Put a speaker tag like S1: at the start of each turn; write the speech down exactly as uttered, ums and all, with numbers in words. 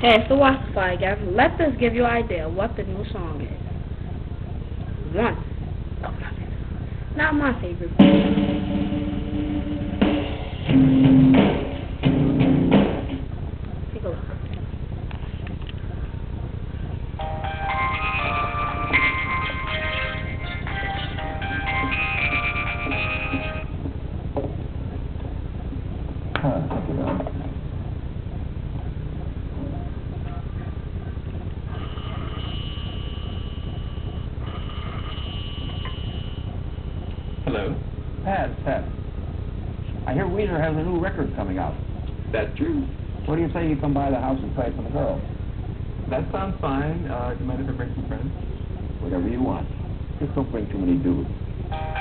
S1: Hey, so what's the fight, guys? Let us give you an idea what the new song is. One. Oh, not my favorite. Take a look.
S2: Hello.
S3: Pat, Pat. I hear Weezer has a new record coming out.
S2: That's true.
S3: What do you say you come by the house and play it for the girls?
S2: That sounds fine. Uh, do you mind if I bring some friends?
S3: Whatever you want. Just don't bring too many dudes.